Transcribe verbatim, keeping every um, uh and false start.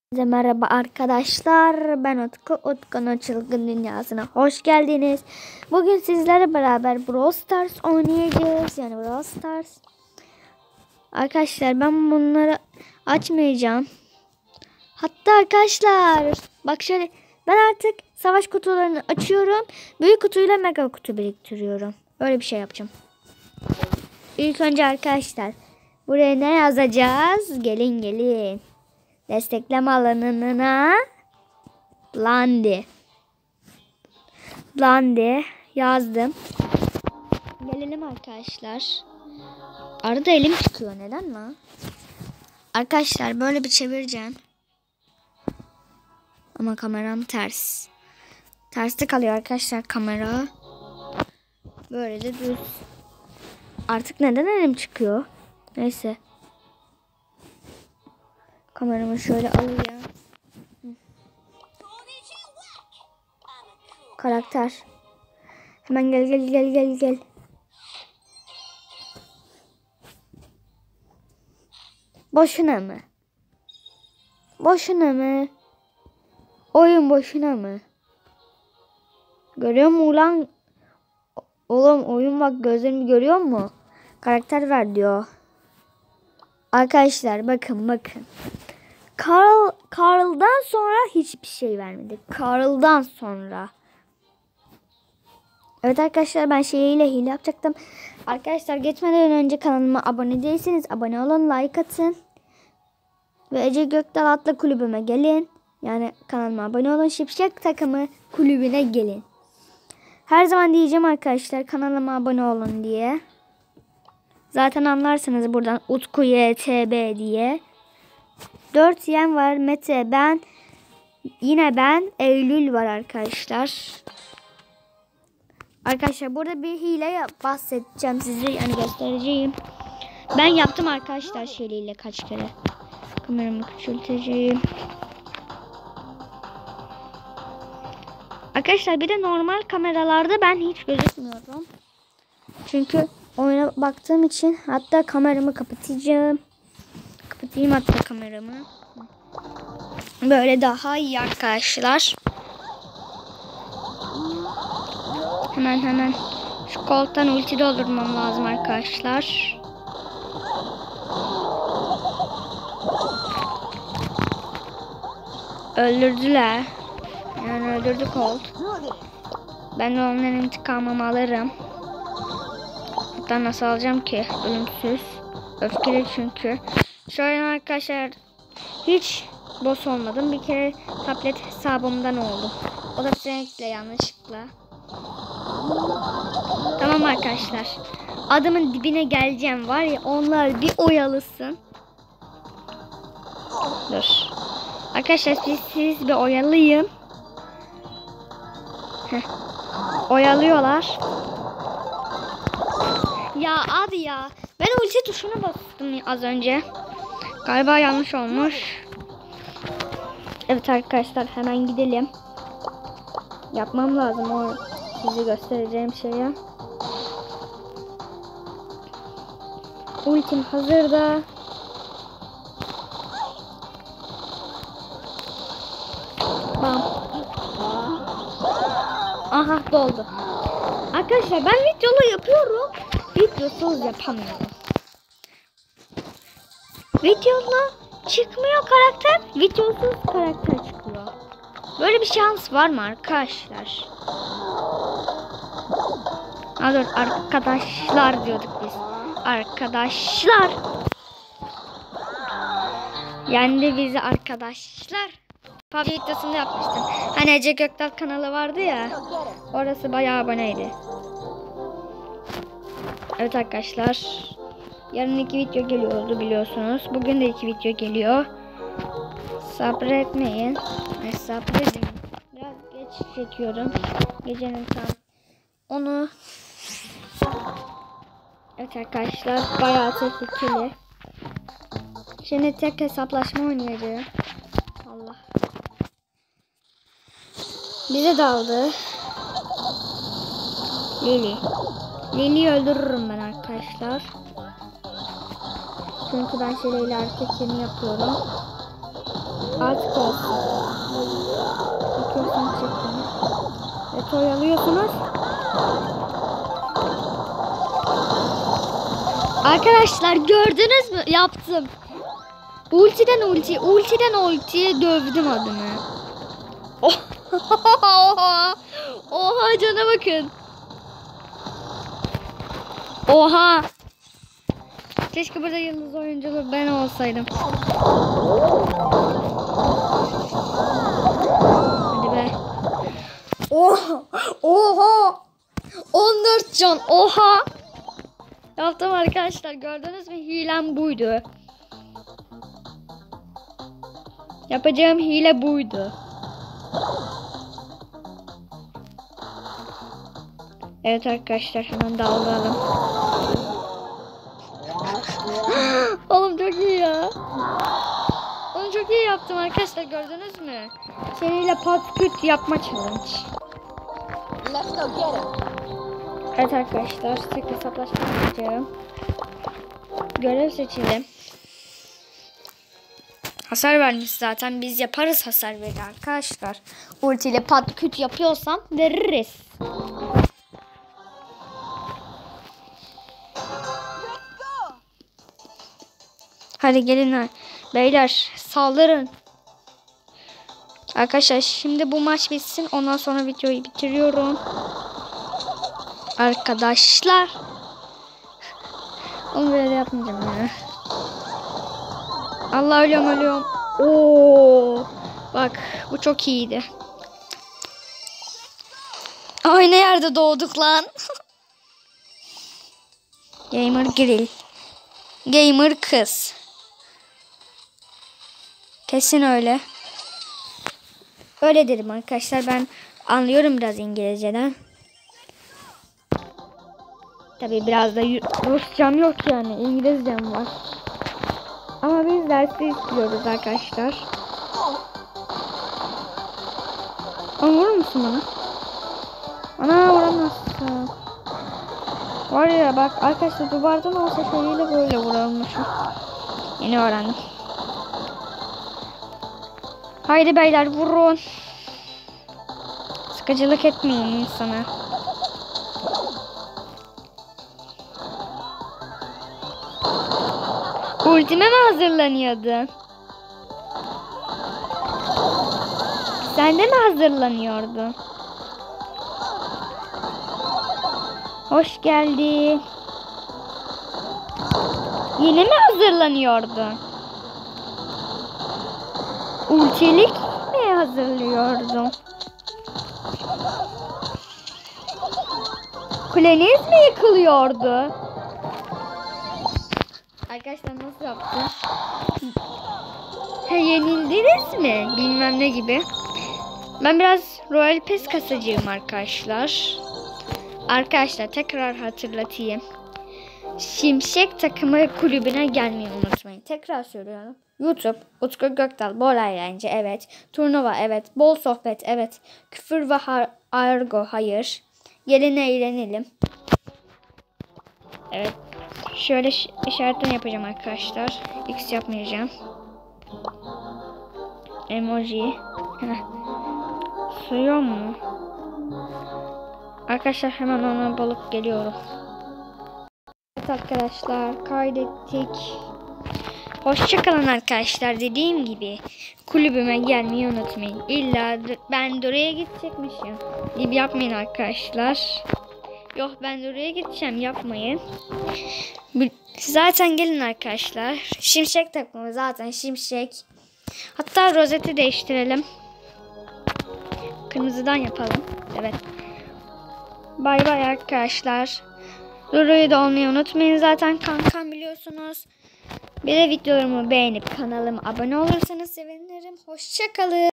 Herkese merhaba arkadaşlar. Ben Utku. Utku'nun çılgın dünyasına hoş geldiniz. Bugün sizlerle beraber Brawl Stars oynayacağız. Yani Brawl Stars. Arkadaşlar ben bunları açmayacağım. Hatta arkadaşlar bak şöyle, ben artık savaş kutularını açıyorum. Büyük kutuyla mega kutu biriktiriyorum. Öyle bir şey yapacağım. İlk önce arkadaşlar buraya ne yazacağız? Gelin gelin. Destekleme alanına Landi. Landi yazdım. Gelelim arkadaşlar. Arada elim çıkıyor. Neden lan? Arkadaşlar böyle bir çevireceğim. Ama kameram ters. Terste kalıyor arkadaşlar kamera. Böyle de düz. Artık neden elim çıkıyor? Neyse. Kameramı şöyle alayım. Karakter. Hemen gel gel gel gel gel. Boşuna mı? Boşuna mı? Oyun boşuna mı? Görüyor musun ulan? Oğlum oyun bak, gözlerimi görüyor mu? Karakter ver diyor. Arkadaşlar bakın bakın. Carl, Carl'dan sonra hiçbir şey vermedi. Carl'dan sonra. Evet arkadaşlar, ben şeyiyle hile yapacaktım. Arkadaşlar geçmeden önce kanalıma abone değilseniz abone olun, like atın. Ve Ece Gökdal adlı kulübüme gelin. Yani kanalıma abone olun, Şipşak takımı kulübüne gelin. Her zaman diyeceğim arkadaşlar, kanalıma abone olun diye. Zaten anlarsınız buradan Utku Y T B diye. dört yen var. Mete, ben, yine ben, Eylül var arkadaşlar. Arkadaşlar burada bir hile bahsedeceğim size, yani göstereceğim. Ben yaptım arkadaşlar şeyliyle kaç kere. Kameramı küçülteceğim. Arkadaşlar bir de normal kameralarda ben hiç gözükmüyorum. Çünkü oyuna baktığım için, hatta kameramı kapatacağım. Kapatayım hatta kameramı. Böyle daha iyi arkadaşlar. Hemen hemen şu koltuktan ulti doldurmam lazım arkadaşlar. Öldürdüler. Yani öldürdü Colt. Ben de onların intikamımı alırım. Hatta nasıl alacağım ki? Ölümsüz. Öfkeli çünkü. Şöyle arkadaşlar, hiç boss olmadım. Bir kere tablet hesabımdan oldu. O da sürekli yanlışlıkla. Tamam arkadaşlar. Adamın dibine geleceğim var ya, onlar bir oyalısın. Dur. Arkadaşlar siz, siz bir oyalayın. Heh. Oyalıyorlar. Ya abi ya. Ben ulti tuşuna bastım az önce. Galiba yanlış olmuş. Evet arkadaşlar hemen gidelim. Yapmam lazım o size göstereceğim şeye. Ultim hazırda. Bam. Aha doldu. Arkadaşlar ben videolu yapıyorum. Videosuz yapamıyorum. Videolu çıkmıyor karakter. Videosuz karakter çıkıyor. Böyle bir şans var mı arkadaşlar? Ha dur, arkadaşlar diyorduk biz. Arkadaşlar. Yani de bizi arkadaşlar. P U B G videosunda yapmıştım. Hani Ece Gökdal kanalı vardı ya. Orası bayağı aboneydi. Evet arkadaşlar. Yarın iki video geliyordu biliyorsunuz. Bugün de iki video geliyor. Sabretmeyin. Ay, sabredin. Biraz geç çekiyorum. Gecenin tam onu. Evet arkadaşlar, bayağı tehlikeli. Şimdi tek hesaplaşma oynayacağım. Allah. Bize daldı. Lili. Lili'yi öldürürüm ben arkadaşlar. Çünkü ben şeyle hareketlerini yapıyorum. Artık olsun. Mikrofon çektim. Evet, oyalıyorsunuz. Arkadaşlar gördünüz mü? Yaptım. Ultiden ulti, ultiden ultiye dövdüm adını. Oha! Oha cana bakın. Oha! Keşke burada yıldız oyunculuğu ben olsaydım. Hadi be. Oha! Oha! on dört can. Oha! Yaptım arkadaşlar. Gördünüz mü? Hilem buydu. Yapacağım hile buydu. Evet arkadaşlar, hemen dağılalım. Oğlum çok iyi ya. Onu çok iyi yaptım arkadaşlar, gördünüz mü? Seninle patküt yapma challenge. Evet arkadaşlar, tek hesaplaşma yapacağım. Görev seçelim. Hasar vermiş zaten, biz yaparız hasar verir arkadaşlar. Ulti ile patküt yapıyorsam veririz. Hadi gelin beyler, saldırın. Arkadaşlar şimdi bu maç bitsin, ondan sonra videoyu bitiriyorum. Arkadaşlar. Onu böyle yapmayacağım ya. Allah, ölüyorum ölüyorum. Oo, bak bu çok iyiydi. Aynı yerde doğduk lan. Gamer grill. Gamer kız. Kesin öyle. Öyle dedim arkadaşlar, ben anlıyorum biraz İngilizceden. Tabii biraz da Rusçam yok yani, İngilizcem var. Ama biz dersi istiyoruz arkadaşlar. Ama vurur musun bana? Ana, vuramazsın. Var ya bak arkadaşlar, duvardan olsa şöyle böyle vurulmuşum. Yeni öğrendim. Haydi beyler, vurun. Sıkıcılık etmeyin insana. Ultime mi hazırlanıyordun? Sen de mi hazırlanıyordun? Hoş geldin. Yine mi hazırlanıyordun? Ultilik mi hazırlıyordun? Kuleniz mi yıkılıyordu? Arkadaşlar nasıl yaptın? Ha, yenildiniz mi? Bilmem ne gibi. Ben biraz Royal Pass kasacağım arkadaşlar. Arkadaşlar tekrar hatırlatayım. Şimşek takımı kulübüne gelmeyi unutmayın. Tekrar söylüyorum. YouTube, Utku Gökdal, bol eğlence, evet. Turnuva, evet. Bol sohbet, evet. Küfür ve argo, hayır. Gelin eğlenelim. Evet. Şöyle işaretten yapacağım arkadaşlar. X yapmayacağım. Emoji. Suyuyor mu? Arkadaşlar hemen onu bulup geliyorum. Evet arkadaşlar, kaydettik. Hoşçakalın arkadaşlar, dediğim gibi kulübüme gelmeyi unutmayın. İlla ben oraya gidecekmişim gibi yapmayın arkadaşlar. Yok, ben oraya gideceğim, yapmayın. Zaten gelin arkadaşlar. Şimşek takımı zaten şimşek. Hatta rozeti değiştirelim. Kırmızıdan yapalım. Evet. Bay bay arkadaşlar. Duru'yu da olmayı unutmayın, zaten kankam biliyorsunuz. Bir de videolarımı beğenip kanalıma abone olursanız sevinirim. Hoşçakalın.